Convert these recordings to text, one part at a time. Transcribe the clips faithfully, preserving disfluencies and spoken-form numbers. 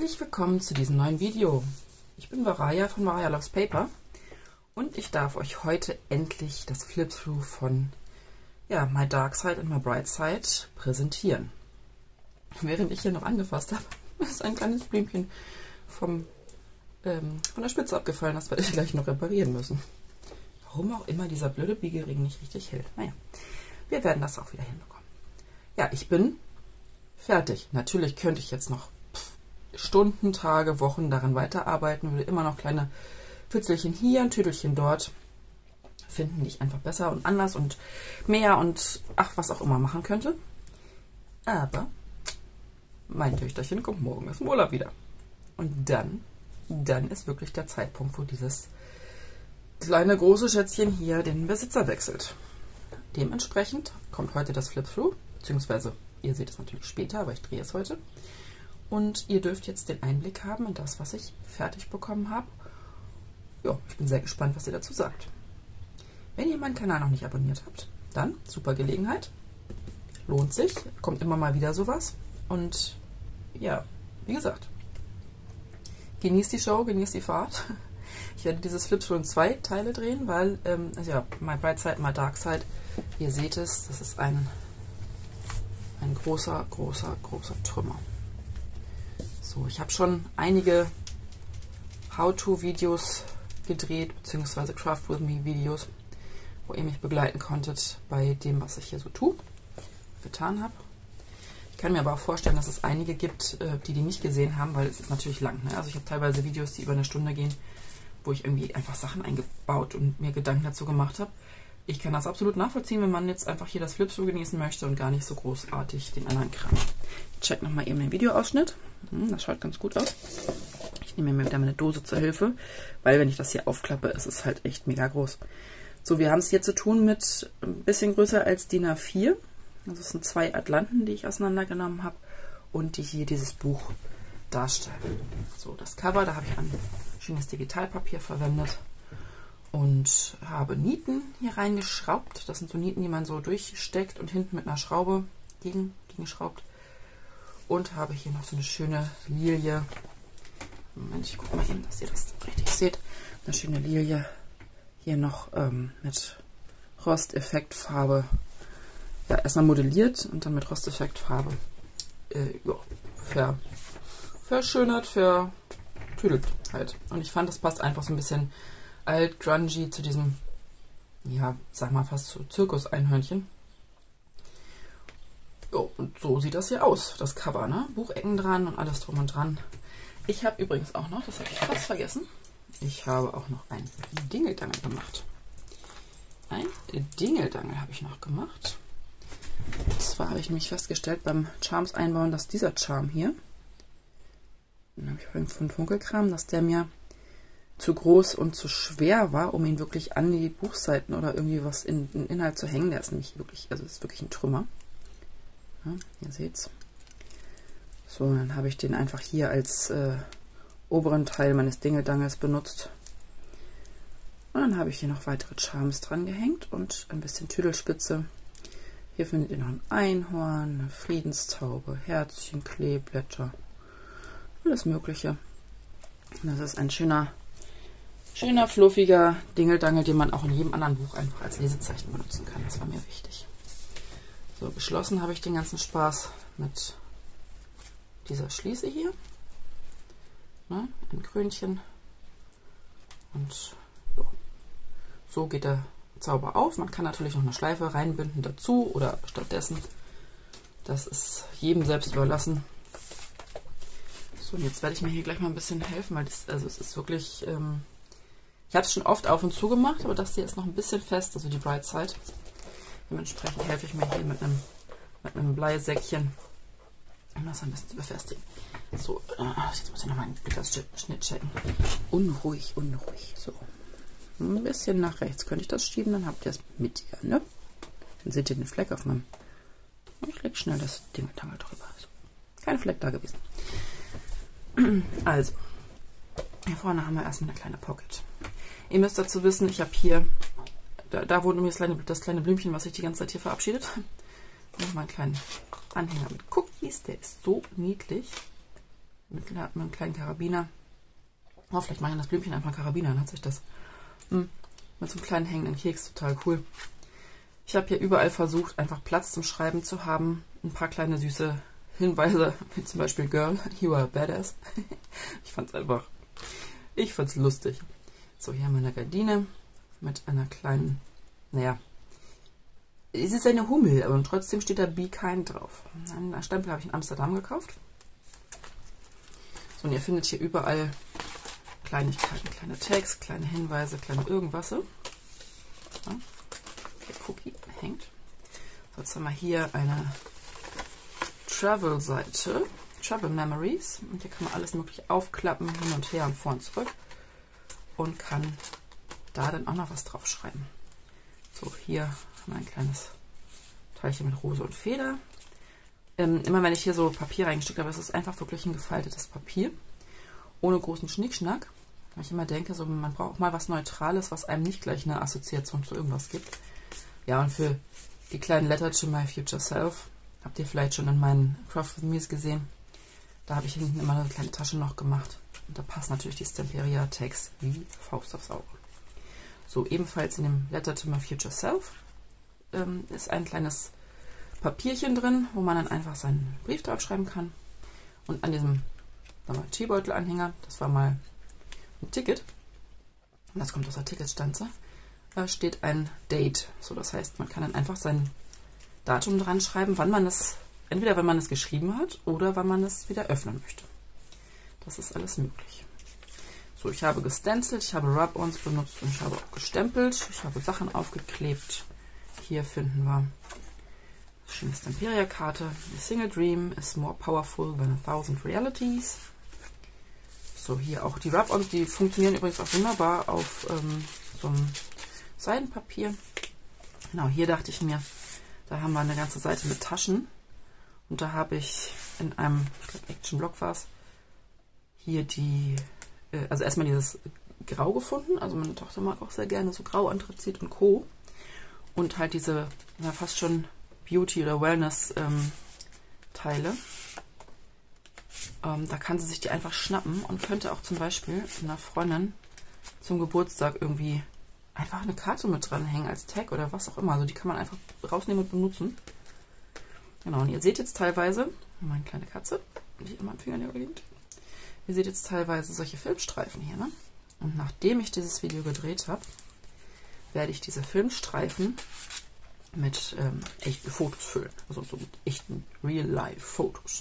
Herzlich willkommen zu diesem neuen Video. Ich bin Varaya von Varaya Loves Paper und ich darf euch heute endlich das Flip-Through von ja, My Dark Side and My Bright Side präsentieren. Während ich hier noch angefasst habe, ist ein kleines Blümchen vom, ähm, von der Spitze abgefallen. Das werde ich gleich noch reparieren müssen. Warum auch immer dieser blöde Biegering nicht richtig hält. Naja, wir werden das auch wieder hinbekommen. Ja, ich bin fertig. Natürlich könnte ich jetzt noch Stunden, Tage, Wochen daran weiterarbeiten, würde immer noch kleine Pfützelchen hier, ein Tüdelchen dort finden, die ich einfach besser und anders und mehr und ach, was auch immer machen könnte. Aber mein Töchterchen kommt morgen aus dem Urlaub wieder. Und dann, dann ist wirklich der Zeitpunkt, wo dieses kleine, große Schätzchen hier den Besitzer wechselt. Dementsprechend kommt heute das Flip-Through, beziehungsweise ihr seht es natürlich später, aber ich drehe es heute. Und ihr dürft jetzt den Einblick haben in das, was ich fertig bekommen habe. Ja, ich bin sehr gespannt, was ihr dazu sagt. Wenn ihr meinen Kanal noch nicht abonniert habt, dann super Gelegenheit. Lohnt sich, kommt immer mal wieder sowas. Und ja, wie gesagt, genießt die Show, genießt die Fahrt. Ich werde dieses Flip-Through in zwei Teile drehen, weil, ähm, also ja, My Bright Side, My Dark Side, ihr seht es, das ist ein, ein großer, großer, großer Trümmer. So, ich habe schon einige How-To-Videos gedreht, beziehungsweise Craft With Me Videos, wo ihr mich begleiten konntet bei dem, was ich hier so tue, getan habe. Ich kann mir aber auch vorstellen, dass es einige gibt, die die nicht gesehen haben, weil es ist natürlich lang. Ne? Also ich habe teilweise Videos, die über eine Stunde gehen, wo ich irgendwie einfach Sachen eingebaut und mir Gedanken dazu gemacht habe. Ich kann das absolut nachvollziehen, wenn man jetzt einfach hier das Flip-Through genießen möchte und gar nicht so großartig den anderen Kram. Ich check nochmal eben den Videoausschnitt. Das schaut ganz gut aus. Ich nehme mir wieder meine Dose zur Hilfe, weil wenn ich das hier aufklappe, ist es halt echt mega groß. So, wir haben es hier zu tun mit ein bisschen größer als D I N A vier. Also es sind zwei Atlanten, die ich auseinandergenommen habe und die hier dieses Buch darstellen. So, das Cover, da habe ich ein schönes Digitalpapier verwendet und habe Nieten hier reingeschraubt. Das sind so Nieten, die man so durchsteckt und hinten mit einer Schraube gegen, gegenschraubt. Und habe hier noch so eine schöne Lilie. Moment, ich gucke mal eben, dass ihr das richtig seht. Eine schöne Lilie hier noch ähm, mit Rosteffektfarbe. Ja, erstmal modelliert und dann mit Rosteffektfarbe äh, ja, ver, verschönert, vertüdelt halt. Und ich fand, das passt einfach so ein bisschen alt, grungy zu diesem, ja, sag mal fast so Zirkus-Einhörnchen. Jo, und so sieht das hier aus, das Cover, ne? Buchecken dran und alles drum und dran. Ich habe übrigens auch noch, das habe ich fast vergessen, ich habe auch noch ein Dingeldangel gemacht. Ein Dingeldangel habe ich noch gemacht. Und zwar habe ich nämlich festgestellt beim Charms einbauen, dass dieser Charm hier, den habe ich beim von Funkelkram, dass der mir zu groß und zu schwer war, um ihn wirklich an die Buchseiten oder irgendwie was in den Inhalt zu hängen. Der ist nämlich wirklich, also ist wirklich ein Trümmer. Ja, ihr seht's. So, dann habe ich den einfach hier als äh, oberen Teil meines Dingeldangels benutzt. Und dann habe ich hier noch weitere Charms dran gehängt und ein bisschen Tüdelspitze. Hier findet ihr noch ein Einhorn, eine Friedenstaube, Herzchen, Kleeblätter, alles Mögliche. Und das ist ein schöner, schöner, fluffiger Dingeldangel, den man auch in jedem anderen Buch einfach als Lesezeichen benutzen kann. Das war mir wichtig. So, geschlossen habe ich den ganzen Spaß mit dieser Schließe hier. Ne, ein Krönchen. Und so, so geht der Zauber auf. Man kann natürlich noch eine Schleife reinbinden dazu oder stattdessen. Das ist jedem selbst überlassen. So, und jetzt werde ich mir hier gleich mal ein bisschen helfen, weil das, also es ist wirklich, ähm, ich habe es schon oft auf und zu gemacht, aber das hier ist noch ein bisschen fest, also die Bright Side. Dementsprechend helfe ich mir hier mit einem, mit einem Bleisäckchen, um das ein bisschen zu befestigen. So, jetzt muss ich nochmal einen Glitterschnitt checken. Unruhig, unruhig. So, ein bisschen nach rechts könnte ich das schieben, dann habt ihr es mit hier, ne? Dann seht ihr den Fleck auf meinem... Ich lege schnell das Dingeltangel drüber. So. Kein Fleck da gewesen. Also, hier vorne haben wir erstmal eine kleine Pocket. Ihr müsst dazu wissen, ich habe hier... Da, da wurde mir das kleine, das kleine Blümchen, was sich die ganze Zeit hier verabschiedet. Nochmal einen kleinen Anhänger mit Cookies. Der ist so niedlich. mit, mit einem kleinen Karabiner. Oh, vielleicht mache ich das Blümchen einfach Karabiner, dann hat sich das hm, mit so einem kleinen hängenden Keks, total cool. Ich habe hier überall versucht, einfach Platz zum Schreiben zu haben. Ein paar kleine süße Hinweise, wie zum Beispiel Girl, you are a badass. Ich fand es einfach, ich fand es lustig. So, hier haben wir eine Gardine mit einer kleinen, naja, es ist eine Hummel, aber trotzdem steht da Be Kind drauf. Einen Stempel habe ich in Amsterdam gekauft. So, und ihr findet hier überall Kleinigkeiten, kleine Tags, kleine Hinweise, kleine irgendwas. Ja, der Cookie hängt. So, jetzt haben wir hier eine Travel-Seite, Travel Memories. Und hier kann man alles mögliche aufklappen, hin und her und vor und zurück. Und kann da dann auch noch was drauf schreiben. So, hier haben wir ein kleines Teilchen mit Rose und Feder. Ähm, immer wenn ich hier so Papier reingesteckt habe, ist es einfach wirklich ein gefaltetes Papier. Ohne großen Schnickschnack. Weil ich immer denke, so, man braucht mal was Neutrales, was einem nicht gleich eine Assoziation zu irgendwas gibt. Ja, und für die kleinen Letter to my future self, habt ihr vielleicht schon in meinen Craft with Me's gesehen. Da habe ich hinten immer eine kleine Tasche noch gemacht. Und da passen natürlich die Stamperia Tags wie Faust aufs Auge. So, ebenfalls in dem Letter to my future self ähm, ist ein kleines Papierchen drin, wo man dann einfach seinen Brief draufschreiben kann. Und an diesem Teebeutel-Anhänger, das war mal ein Ticket, und das kommt aus der Ticketstanze, da steht ein Date. So, das heißt, man kann dann einfach sein Datum dran schreiben, wann man es, entweder wann man es geschrieben hat oder wann man es wieder öffnen möchte. Das ist alles möglich. So, ich habe gestencelt, ich habe Rub-Ons benutzt und ich habe auch gestempelt. Ich habe Sachen aufgeklebt. Hier finden wir eine schöne Stamperia-Karte. A single dream is more powerful than a thousand realities. So, hier auch die Rub-Ons, die funktionieren übrigens auch wunderbar auf ähm, so einem Seidenpapier. Genau, hier dachte ich mir, da haben wir eine ganze Seite mit Taschen. Und da habe ich in einem, ich glaube Action Block war es, hier die, äh, also erstmal dieses Grau gefunden. Also meine Tochter mag auch sehr gerne so Grau, Anthrazit und Co. Und halt diese, ja, fast schon Beauty- oder Wellness-Teile. Ähm, da kann sie sich die einfach schnappen und könnte auch zum Beispiel einer Freundin zum Geburtstag irgendwie einfach eine Karte mit dranhängen als Tag oder was auch immer. Also die kann man einfach rausnehmen und benutzen. Genau, und ihr seht jetzt teilweise, meine kleine Katze, die immer am Fingernägel liegt. Ihr seht jetzt teilweise solche Filmstreifen hier, ne? Und nachdem ich dieses Video gedreht habe, werde ich diese Filmstreifen mit ähm, echten Fotos füllen. Also so mit echten Real-Life-Fotos.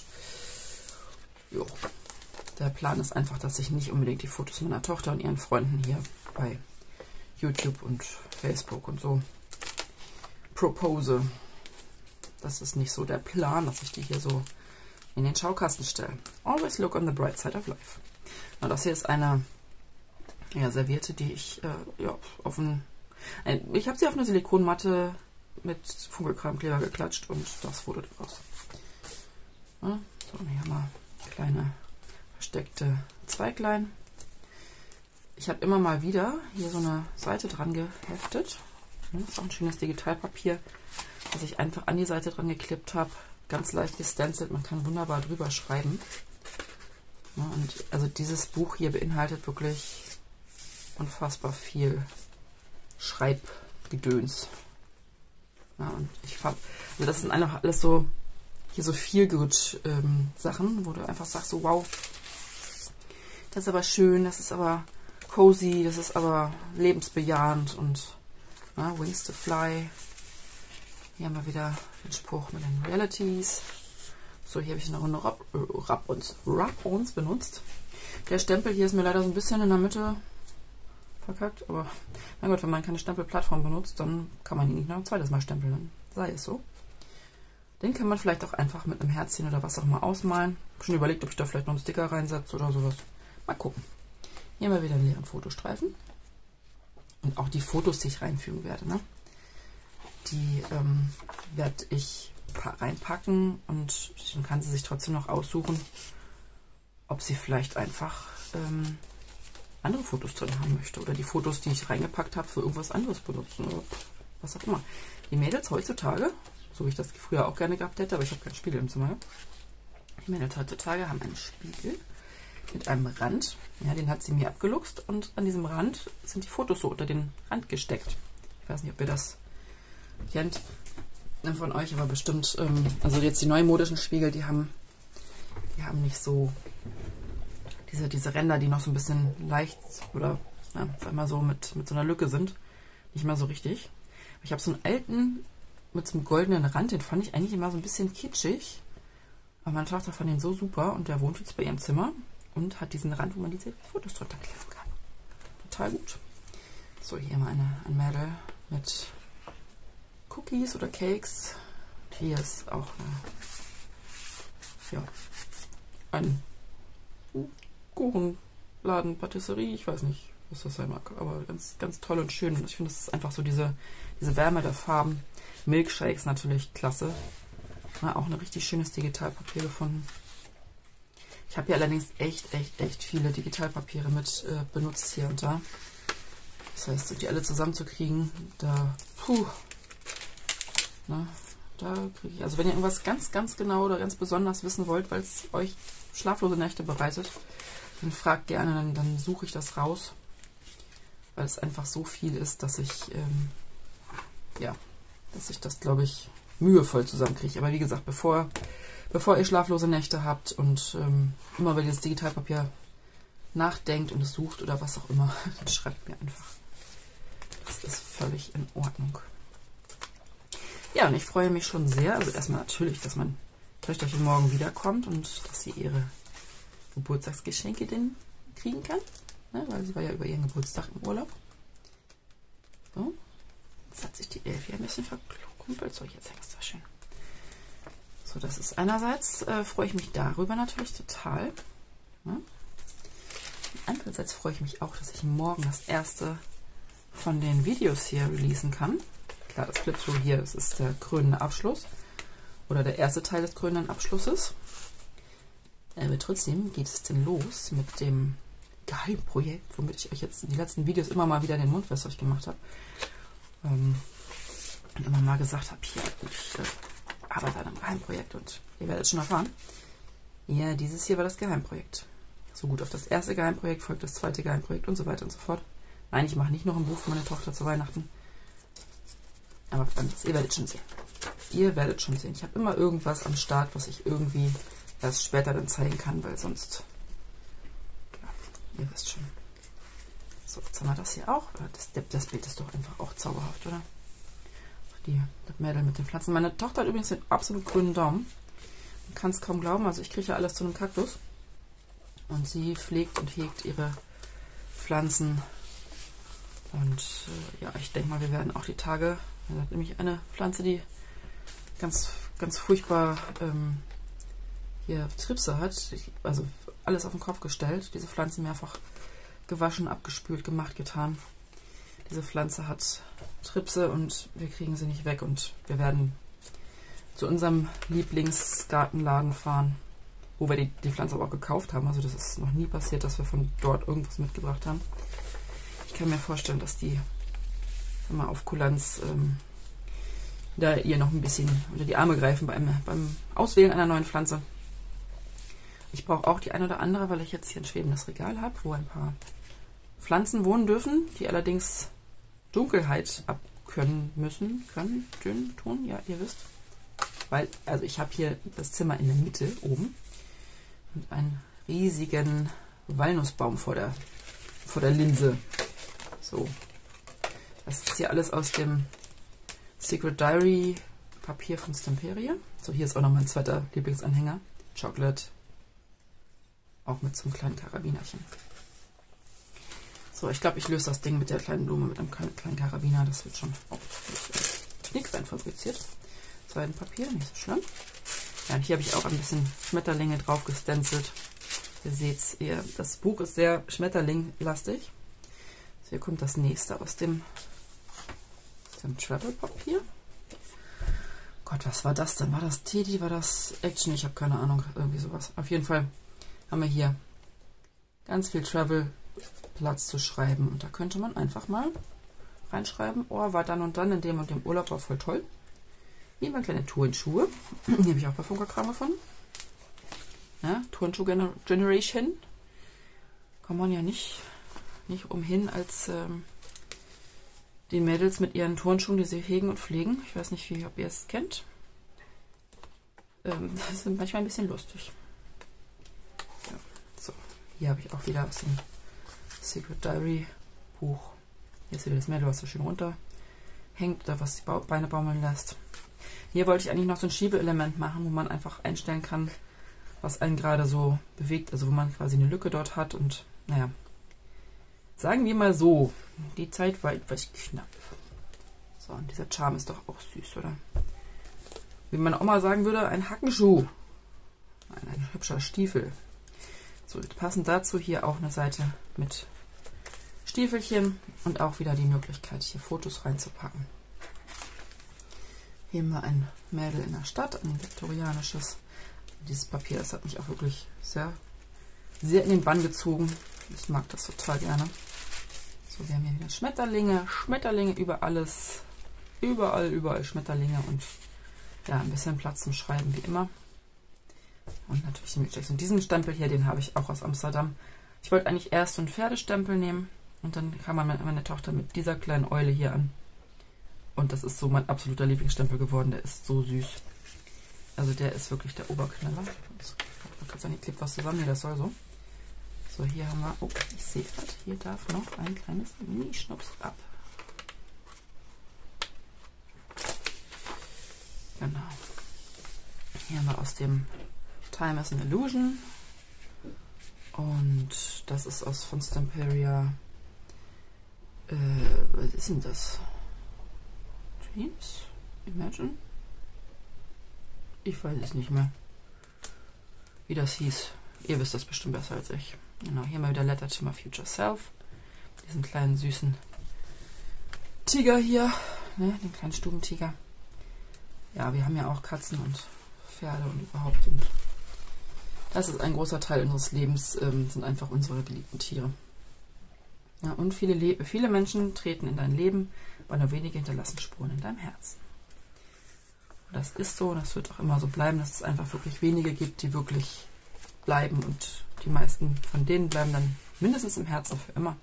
Jo. Der Plan ist einfach, dass ich nicht unbedingt die Fotos meiner Tochter und ihren Freunden hier bei YouTube und Facebook und so propose. Das ist nicht so der Plan, dass ich die hier so in den Schaukasten stelle. Always look on the bright side of life. Na, das hier ist eine ja, Serviette, die ich äh, ja, auf ein, ein ich habe sie auf eine Silikonmatte mit Funkelkramkleber geklatscht und das wurde draus. Ja, so, und hier haben wir kleine versteckte Zweiglein. Ich habe immer mal wieder hier so eine Seite dran geheftet. Das ist auch ein schönes Digitalpapier, das ich einfach an die Seite dran geklippt habe. Ganz leicht gestencelt, man kann wunderbar drüber schreiben. Ja, und also dieses Buch hier beinhaltet wirklich unfassbar viel Schreibgedöns. Ja, und ich habe, also das sind einfach alles so hier so Feel-Good ähm, Sachen, wo du einfach sagst so, wow, das ist aber schön, das ist aber cozy, das ist aber lebensbejahend und na, Wings to Fly. Hier haben wir wieder den Spruch mit den Realities. So, hier habe ich eine Runde Rub-Ons Rub-Ons benutzt. Der Stempel hier ist mir leider so ein bisschen in der Mitte verkackt, aber mein Gott, wenn man keine Stempelplattform benutzt, dann kann man ihn nicht noch ein zweites Mal stempeln, dann sei es so. Den kann man vielleicht auch einfach mit einem Herzchen oder was auch immer ausmalen. Ich habe schon überlegt, ob ich da vielleicht noch einen Sticker reinsetze oder sowas. Mal gucken. Hier haben wir wieder einen leeren Fotostreifen. Und auch die Fotos, die ich reinfügen werde, ne? Die ähm, werde ich reinpacken und dann kann sie sich trotzdem noch aussuchen, ob sie vielleicht einfach ähm, andere Fotos drin haben möchte oder die Fotos, die ich reingepackt habe, für irgendwas anderes benutzen oder was auch immer. Die Mädels heutzutage, so wie ich das früher auch gerne gehabt hätte, aber ich habe keinen Spiegel im Zimmer. Die Mädels heutzutage haben einen Spiegel mit einem Rand. Ja, den hat sie mir abgeluchst und an diesem Rand sind die Fotos so unter den Rand gesteckt. Ich weiß nicht, ob ihr das kennt von euch, aber bestimmt, ähm, also jetzt die neumodischen Spiegel, die haben, die haben nicht so diese, diese Ränder, die noch so ein bisschen leicht oder ja, sag mal so mit, mit so einer Lücke sind. Nicht mal so richtig. Ich habe so einen alten mit so einem goldenen Rand, den fand ich eigentlich immer so ein bisschen kitschig. Aber meine Tochter fand den so super und der wohnt jetzt bei ihrem Zimmer und hat diesen Rand, wo man diese Fotos drunter kleben kann. Total gut. So, hier mal eine, ein Mädel mit Cookies oder Cakes. Hier ist auch eine, ja, ein Kuchenladen, Patisserie, ich weiß nicht, was das sein mag, aber ganz, ganz toll und schön. Ich finde, es ist einfach so diese, diese Wärme der Farben. Milkshakes natürlich klasse. Ja, auch ein richtig schönes Digitalpapier gefunden. Ich habe hier allerdings echt, echt, echt viele Digitalpapiere mit äh, benutzt hier und da. Das heißt, die alle zusammenzukriegen, da, puh, na, da kriege ich, also wenn ihr irgendwas ganz, ganz genau oder ganz besonders wissen wollt, weil es euch schlaflose Nächte bereitet, dann fragt gerne, dann, dann suche ich das raus, weil es einfach so viel ist, dass ich, ähm, ja, dass ich das, glaube ich, mühevoll zusammenkriege. Aber wie gesagt, bevor, bevor ihr schlaflose Nächte habt und ähm, immer wenn ihr das Digitalpapier nachdenkt und es sucht oder was auch immer, dann schreibt mir einfach. Das ist völlig in Ordnung. Ja, und ich freue mich schon sehr. Also erstmal natürlich, dass mein Töchterchen morgen wiederkommt und dass sie ihre Geburtstagsgeschenke denn kriegen kann. Ne, weil sie war ja über ihren Geburtstag im Urlaub. So. Jetzt hat sich die Elfie ein bisschen verkumpelt. So, jetzt hängt es da schön. So, das ist einerseits, äh, freue ich mich darüber natürlich total. Ja. Andererseits freue ich mich auch, dass ich morgen das erste von den Videos hier releasen kann. Klar, das Flip-Through hier, das ist der krönende Abschluss. Oder der erste Teil des krönenden Abschlusses. Aber trotzdem geht es denn los mit dem Geheimprojekt, womit ich euch jetzt in die letzten Videos immer mal wieder den Mund wässrig gemacht habe. Ähm, und immer mal gesagt habe, hier, ich äh, arbeite an einem Geheimprojekt und ihr werdet es schon erfahren. Ja, dieses hier war das Geheimprojekt. So gut, auf das erste Geheimprojekt folgt das zweite Geheimprojekt und so weiter und so fort. Nein, ich mache nicht noch ein Buch für meine Tochter zu Weihnachten. Aber das, ihr werdet schon sehen. Ihr werdet schon sehen. Ich habe immer irgendwas am Start, was ich irgendwie erst später dann zeigen kann, weil sonst, ja, ihr wisst schon. So, jetzt haben wir das hier auch. Das, das Bild ist doch einfach auch zauberhaft, oder? Die, das Mädel mit den Pflanzen. Meine Tochter hat übrigens den absolut grünen Daumen. Man kann es kaum glauben. Also ich kriege ja alles zu einem Kaktus. Und sie pflegt und hegt ihre Pflanzen. Und äh, ja, ich denke mal, wir werden auch die Tage, er hat nämlich eine Pflanze, die ganz, ganz furchtbar ähm, hier Tripse hat, ich, also alles auf den Kopf gestellt, diese Pflanze mehrfach gewaschen, abgespült, gemacht, getan. Diese Pflanze hat Tripse und wir kriegen sie nicht weg und wir werden zu unserem Lieblingsgartenladen fahren, wo wir die, die Pflanze aber auch gekauft haben, also das ist noch nie passiert, dass wir von dort irgendwas mitgebracht haben. Ich kann mir vorstellen, dass die immer auf Kulanz ähm, da ihr noch ein bisschen unter die Arme greifen beim, beim Auswählen einer neuen Pflanze. Ich brauche auch die eine oder andere, weil ich jetzt hier ein schwebendes Regal habe, wo ein paar Pflanzen wohnen dürfen, die allerdings Dunkelheit abkönnen müssen. Können, dünn, tun, ja, ihr wisst. Weil, also ich habe hier das Zimmer in der Mitte oben und einen riesigen Walnussbaum vor der, vor der Linse. So, das ist hier alles aus dem Secret Diary Papier von Stamperia. So, hier ist auch noch mein zweiter Lieblingsanhänger. Chocolate. Auch mit so einem kleinen Karabinerchen. So, ich glaube, ich löse das Ding mit der kleinen Blume, mit einem kleinen Karabiner. Das wird schon auch mit Knickbein fabriziert. Seidenpapier, nicht so schlimm. Ja, und hier habe ich auch ein bisschen Schmetterlinge drauf gestenzelt. Ihr seht es, das Buch ist sehr schmetterlinglastig. So, hier kommt das nächste aus dem, aus dem Travel-Papier. Gott, was war das denn? War das Teddy? War das Action? Ich habe keine Ahnung. Irgendwie sowas. Auf jeden Fall haben wir hier ganz viel Travel-Platz zu schreiben. Und da könnte man einfach mal reinschreiben, oh, war dann und dann in dem und dem Urlaub, war voll toll. Hier mal kleine Turnschuhe. Die habe ich auch bei Funkerkram gefunden. Ja, Turnschuh Generation. kommt man ja nicht, nicht umhin, als ähm, die Mädels mit ihren Turnschuhen, die sie hegen und pflegen. Ich weiß nicht, wie, ob ihr es kennt. Ähm, das ist manchmal ein bisschen lustig. Ja, so, hier habe ich auch wieder aus dem Secret Diary Buch. Hier ist wieder das Mädel, was so schön runterhängt oder was die ba Beine baumeln lässt. Hier wollte ich eigentlich noch so ein Schiebeelement machen, wo man einfach einstellen kann, was einen gerade so bewegt. Also wo man quasi eine Lücke dort hat und naja. Sagen wir mal so, die Zeit war etwas knapp. So, und dieser Charme ist doch auch süß, oder? Wie meine Oma sagen würde, ein Hackenschuh. Ein, ein hübscher Stiefel. So, passend dazu hier auch eine Seite mit Stiefelchen und auch wieder die Möglichkeit, hier Fotos reinzupacken. Hier haben wir ein Mädel in der Stadt, ein viktorianisches. Dieses Papier, das hat mich auch wirklich sehr, sehr in den Bann gezogen. Ich mag das total gerne. So, wir haben hier wieder Schmetterlinge, Schmetterlinge über alles, überall, überall Schmetterlinge und ja, ein bisschen Platz zum Schreiben wie immer. Und natürlich den Milchshakes. Und diesen Stempel hier, den habe ich auch aus Amsterdam. Ich wollte eigentlich erst so einen Pferdestempel nehmen und dann kam meine, meine Tochter mit dieser kleinen Eule hier an. Und das ist so mein absoluter Lieblingsstempel geworden. Der ist so süß. Also der ist wirklich der Oberknaller. Man kann sagen, hier klebt was zusammen. Nee, das soll so. So, hier haben wir, oh, ich sehe gerade, hier darf noch ein kleines Mini-Schnups ab. Genau. Hier haben wir aus dem Time is an Illusion. Und das ist aus von Stamperia. Äh, was ist denn das? Dreams? Imagine? Ich weiß es nicht mehr, wie das hieß. Ihr wisst das bestimmt besser als ich. Genau, hier mal wieder Letter to my future self. Diesen kleinen süßen Tiger hier, ne, den kleinen Stubentiger. Ja, wir haben ja auch Katzen und Pferde und überhaupt. Und das ist ein großer Teil unseres Lebens, ähm, sind einfach unsere geliebten Tiere. Ja, und viele, Le viele Menschen treten in dein Leben, aber nur wenige hinterlassen Spuren in deinem Herzen. Und das ist so, das wird auch immer so bleiben, dass es einfach wirklich wenige gibt, die wirklich bleiben und die meisten von denen bleiben dann mindestens im Herzen für immer.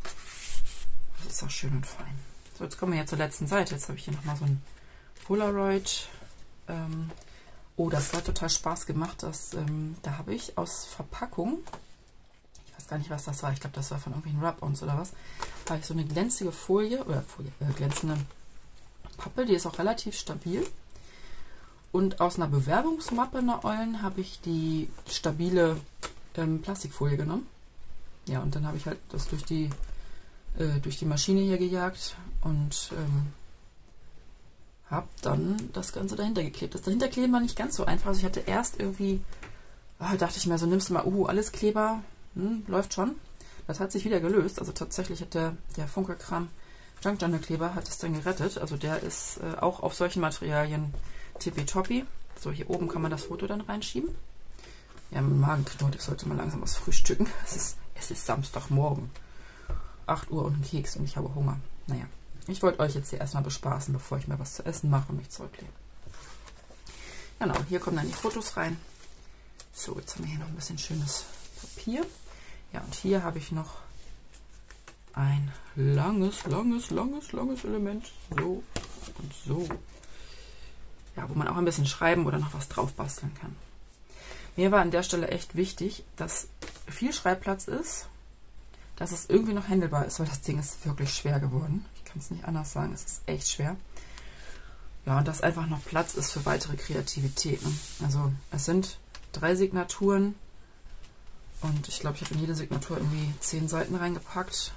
Das ist auch schön und fein. So, jetzt kommen wir ja zur letzten Seite. Jetzt habe ich hier nochmal so ein Polaroid. Ähm, oh, das hat total Spaß gemacht. Das, ähm, da habe ich aus Verpackung, ich weiß gar nicht, was das war, ich glaube, das war von irgendwelchen Rub-Ons oder was, habe ich so eine glänzige Folie, oder Folie, äh, glänzende Pappe, die ist auch relativ stabil. Und aus einer Bewerbungsmappe einer Eulen habe ich die stabile ähm, Plastikfolie genommen. Ja, und dann habe ich halt das durch die, äh, durch die Maschine hier gejagt und ähm, habe dann das Ganze dahinter geklebt. Das Dahinterkleben war nicht ganz so einfach. Also ich hatte erst irgendwie, oh, dachte ich mir so, nimmst du mal, uh, alles Kleber, hm, läuft schon. Das hat sich wieder gelöst. Also tatsächlich hat der, der Funke-Kram Junk Journal Kleber hat es dann gerettet. Also der ist äh, auch auf solchen Materialien tippitoppi. So, hier oben kann man das Foto dann reinschieben. Ja, mein Magen knurrt, ich sollte mal langsam was frühstücken. Es ist, es ist Samstagmorgen. acht Uhr und ein Keks und ich habe Hunger. Naja, ich wollte euch jetzt hier erstmal bespaßen, bevor ich mir was zu essen mache und mich zurücklehne. Genau, hier kommen dann die Fotos rein. So, jetzt haben wir hier noch ein bisschen schönes Papier. Ja, und hier habe ich noch ein langes, langes, langes, langes Element. So und so. Ja, wo man auch ein bisschen schreiben oder noch was drauf basteln kann. Mir war an der Stelle echt wichtig, dass viel Schreibplatz ist, dass es irgendwie noch handelbar ist, weil das Ding ist wirklich schwer geworden. Ich kann es nicht anders sagen, es ist echt schwer. Ja, und dass einfach noch Platz ist für weitere Kreativitäten. Also es sind drei Signaturen und ich glaube, ich habe in jede Signatur irgendwie zehn Seiten reingepackt.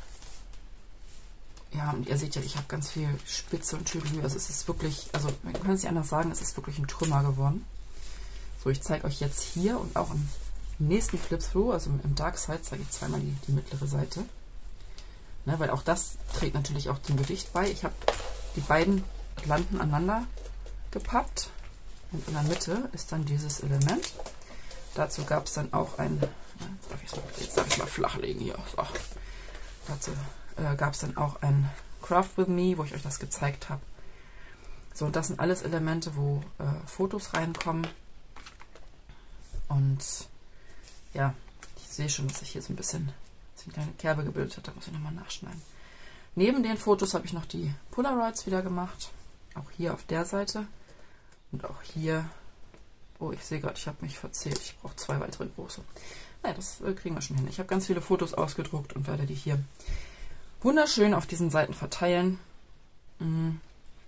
Ja, und ihr seht ja, ich habe ganz viel Spitze und Tüdelü. Also es ist wirklich, also man kann es nicht anders sagen, es ist wirklich ein Trümmer geworden. So, ich zeige euch jetzt hier und auch im nächsten Flip-Through, also im Dark Side, zeige ich zweimal die, die mittlere Seite. Ne, weil auch das trägt natürlich auch zum Gewicht bei. Ich habe die beiden Atlanten aneinander gepappt und in der Mitte ist dann dieses Element. Dazu gab es dann auch ein, jetzt darf ich es mal flachlegen hier. So. Dazu äh, gab es dann auch ein Craft with Me, wo ich euch das gezeigt habe. So, und das sind alles Elemente, wo äh, Fotos reinkommen. Und ja, ich sehe schon, dass ich hier so ein bisschen sich eine kleine Kerbe gebildet hat. Da muss ich nochmal nachschneiden. Neben den Fotos habe ich noch die Polaroids wieder gemacht. Auch hier auf der Seite. Und auch hier. Oh, ich sehe gerade, ich habe mich verzählt. Ich brauche zwei weitere große. Naja, das äh, kriegen wir schon hin. Ich habe ganz viele Fotos ausgedruckt und werde die hier wunderschön auf diesen Seiten verteilen. Und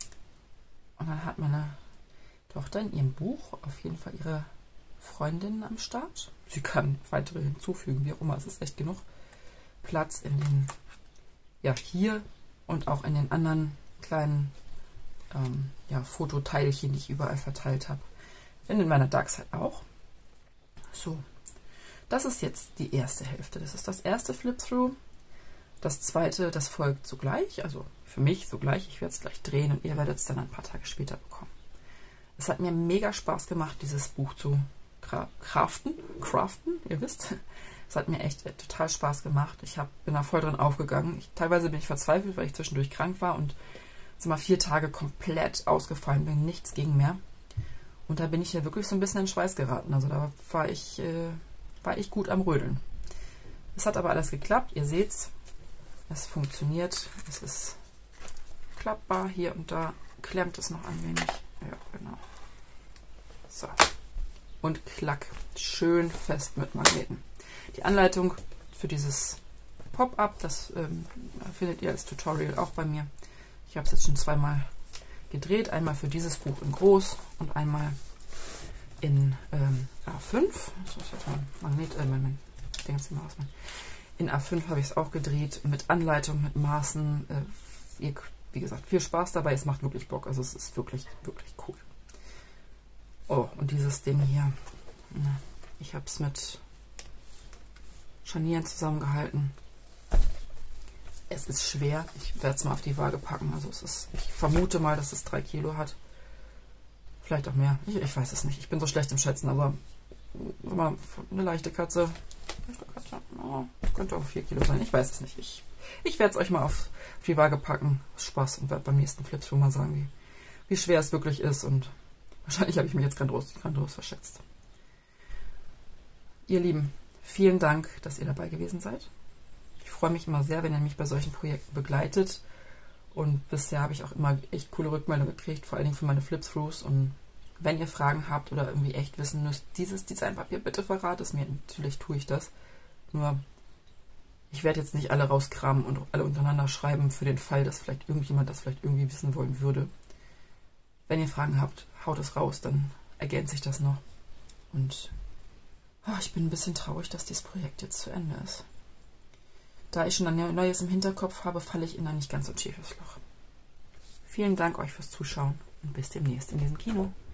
dann hat meine Tochter in ihrem Buch auf jeden Fall ihre Freundinnen am Start. Sie kann weitere hinzufügen, wie auch immer. Es ist echt genug Platz in den, ja, hier und auch in den anderen kleinen ähm, ja, Fototeilchen, die ich überall verteilt habe. In meiner Darkside auch. So, das ist jetzt die erste Hälfte. Das ist das erste Flip-Through. Das zweite, das folgt sogleich, also für mich sogleich. Ich werde es gleich drehen und ihr werdet es dann ein paar Tage später bekommen. Es hat mir mega Spaß gemacht, dieses Buch zu craften. Craften, ihr wisst. Es hat mir echt total Spaß gemacht. Ich hab, bin da voll drin aufgegangen. Ich, teilweise bin ich verzweifelt, weil ich zwischendurch krank war und so mal vier Tage komplett ausgefallen bin. Nichts ging mehr. Und da bin ich ja wirklich so ein bisschen in Schweiß geraten. Also da war ich, äh, war ich gut am Rödeln. Es hat aber alles geklappt. Ihr seht's. Es funktioniert. Es ist klappbar. Hier und da klemmt es noch ein wenig. Ja, genau. So. Und klack. Schön fest mit Magneten. Die Anleitung für dieses Pop-up, das ähm, findet ihr als Tutorial auch bei mir. Ich habe es jetzt schon zweimal gedreht. Einmal für dieses Buch in groß und einmal in ähm, A fünf. Das ist jetzt mein Magnet, äh, mein, mein Ding jetzt mal ausmachen. In A fünf habe ich es auch gedreht mit Anleitung, mit Maßen. Äh, ihr, wie gesagt, viel Spaß dabei. Es macht wirklich Bock. Also es ist wirklich, wirklich cool. Oh, und dieses Ding hier. Ich habe es mit Scharnieren zusammengehalten. Es ist schwer. Ich werde es mal auf die Waage packen. Also es ist, ich vermute mal, dass es drei Kilo hat. Vielleicht auch mehr. Ich, ich weiß es nicht. Ich bin so schlecht im Schätzen, aber mal eine leichte Katze. Leichte Katze. Oh, könnte auch vier Kilo sein. Ich weiß es nicht. Ich, ich werde es euch mal auf, auf die Waage packen. Spaß und werde beim nächsten Flip-Through mal sagen, wie, wie schwer es wirklich ist. Und wahrscheinlich habe ich mich jetzt grandios, grandios verschätzt. Ihr Lieben, vielen Dank, dass ihr dabei gewesen seid. Ich freue mich immer sehr, wenn ihr mich bei solchen Projekten begleitet. Und bisher habe ich auch immer echt coole Rückmeldungen gekriegt, vor allen Dingen für meine Flip-Throughs. Und wenn ihr Fragen habt oder irgendwie echt wissen müsst, dieses Designpapier, bitte verrat es mir. Natürlich tue ich das. Nur, ich werde jetzt nicht alle rauskramen und alle untereinander schreiben für den Fall, dass vielleicht irgendjemand das vielleicht irgendwie wissen wollen würde. Wenn ihr Fragen habt, haut es raus, dann ergänze ich das noch. Und oh, ich bin ein bisschen traurig, dass dieses Projekt jetzt zu Ende ist. Da ich schon ein Neues im Hinterkopf habe, falle ich in ein nicht ganz so tiefes Loch. Vielen Dank euch fürs Zuschauen und bis demnächst in diesem Kino.